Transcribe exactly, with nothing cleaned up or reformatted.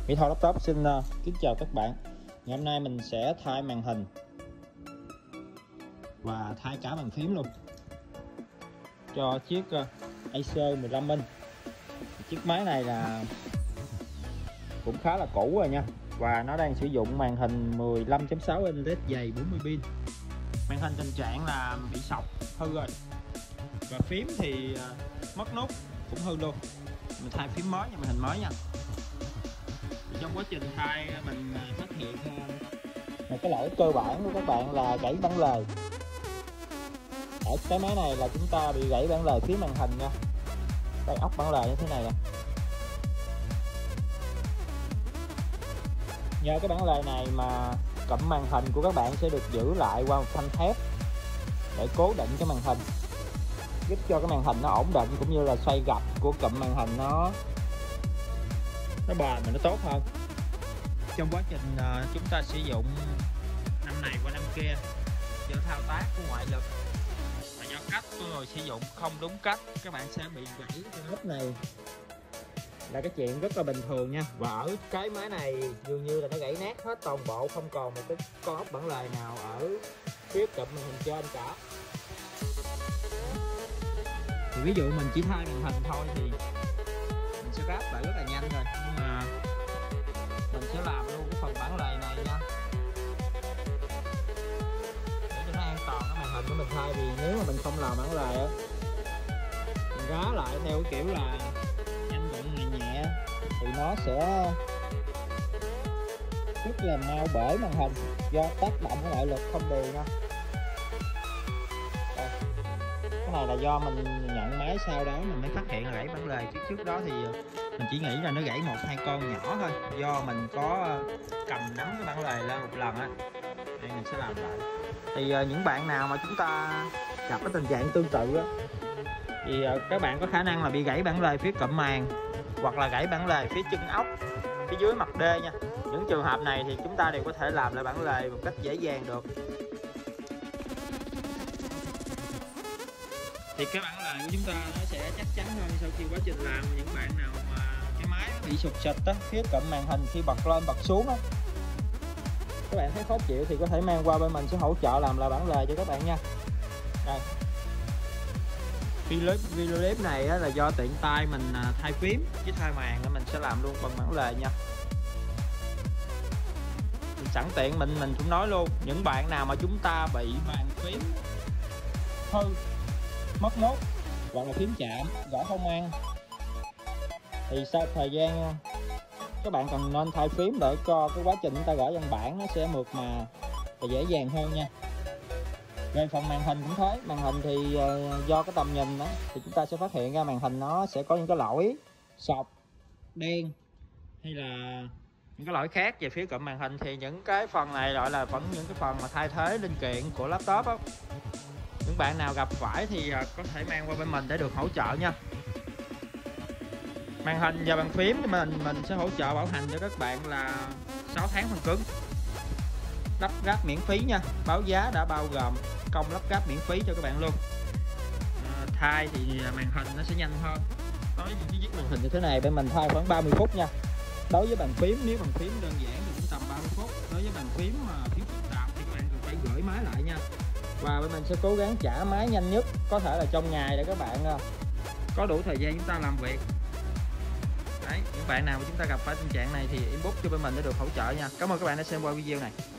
Mỹ Tho Laptop xin uh, kính chào các bạn. Ngày hôm nay mình sẽ thay màn hình và thay cả bàn phím luôn cho chiếc uh, Acer mười lăm inch. Chiếc máy này là cũng khá là cũ rồi nha, và nó đang sử dụng màn hình mười lăm chấm sáu inch led dày bốn mươi pin. Màn hình tình trạng là bị sọc hư rồi, và phím thì uh, mất nút cũng hư luôn. Mình thay phím mới nha, màn hình mới nha. Thì trong quá trình thay mình phát hiện một cái lỗi cơ bản của các bạn là gãy bản lề. Ở cái máy này là chúng ta bị gãy bản lề phía màn hình nha. Đây, ốc bản lề như thế này nè. Nhờ cái bản lề này mà cụm màn hình của các bạn sẽ được giữ lại qua một thanh thép để cố định cái màn hình, giúp cho cái màn hình nó ổn định, cũng như là xoay gập của cụm màn hình nó nó bền và nó tốt hơn. Trong quá trình uh, chúng ta sử dụng năm này qua năm kia, do thao tác của ngoại lực và do cách của người sử dụng không đúng cách, các bạn sẽ bị gãy cái ốc này, là cái chuyện rất là bình thường nha. Và ở cái máy này dường như là nó gãy nát hết toàn bộ, không còn một cái con ốc bản lề nào ở phía cụm màn hình trên cả. Thì ví dụ mình chỉ thay màn hình thôi thì mình sẽ ráp lại rất là nhanh rồi, nhưng mà mình sẽ làm luôn cái phần bản lề này nha, để cho nó an toàn cái màn hình của mình. Thay vì nếu mà mình không làm bản lề á, mình rá lại theo cái kiểu là nhanh gọn nhẹ nhẹ thì nó sẽ rất là mau bể màn hình do tác động của ngoại lực không đều nha. Đây, cái này là do mình nhận máy sau đó mình mới phát hiện là gãy bản lề, chứ trước đó thì mình chỉ nghĩ là nó gãy một hai con nhỏ thôi, do mình có cầm nắm cái bản lề lên một lần á. Đây mình sẽ làm lại. Thì những bạn nào mà chúng ta gặp cái tình trạng tương tự á, thì các bạn có khả năng là bị gãy bản lề phía cụm màn, hoặc là gãy bản lề phía chân ốc, phía dưới mặt đê nha. Những trường hợp này thì chúng ta đều có thể làm lại bản lề một cách dễ dàng được. Thì cái bản lề của chúng ta nó sẽ chắc chắn hơn sau khi quá trình làm. Những bạn nào mà cái máy bị sụt sịt á, phía cụm màn hình khi bật lên bật xuống á, các bạn thấy khó chịu thì có thể mang qua bên mình sẽ hỗ trợ làm lại bản lề cho các bạn nha. Đây, video clip này á, là do tiện tay mình thay phím chứ thay màn mình sẽ làm luôn phần bản lề nha. Thì sẵn tiện mình mình cũng nói luôn, những bạn nào mà chúng ta bị bàn phím hư, mất nốt, hoặc là phím chạm, gõ không ăn, thì sau thời gian các bạn cần nên thay phím để cho cái quá trình chúng ta gõ văn bản nó sẽ mượt mà và dễ dàng hơn nha. Về phần màn hình cũng thế, màn hình thì uh, do cái tầm nhìn đó thì chúng ta sẽ phát hiện ra màn hình nó sẽ có những cái lỗi sọc, đen hay là những cái lỗi khác về phía cụm màn hình. Thì những cái phần này gọi là vẫn những cái phần mà thay thế linh kiện của laptop đó. Những bạn nào gặp phải thì uh, có thể mang qua bên mình để được hỗ trợ nha. Màn hình và bàn phím thì mình mình sẽ hỗ trợ bảo hành cho các bạn là sáu tháng phần cứng, lắp ráp miễn phí nha. Báo giá đã bao gồm công lắp ráp miễn phí cho các bạn luôn. À, thay thì màn hình nó sẽ nhanh hơn. Đối với những cái chiếc màn hình như thế này bên mình thay khoảng ba mươi phút nha. Đối với bàn phím, nếu bàn phím đơn giản thì cũng tầm ba mươi phút. Đối với bàn phím mà phím phức tạp thì các bạn cần phải gửi máy lại nha. Và bên mình sẽ cố gắng trả máy nhanh nhất có thể là trong ngày để các bạn có đủ thời gian chúng ta làm việc. Đấy, những bạn nào mà chúng ta gặp phải tình trạng này thì inbox cho bên mình để được hỗ trợ nha. Cảm ơn các bạn đã xem qua video này.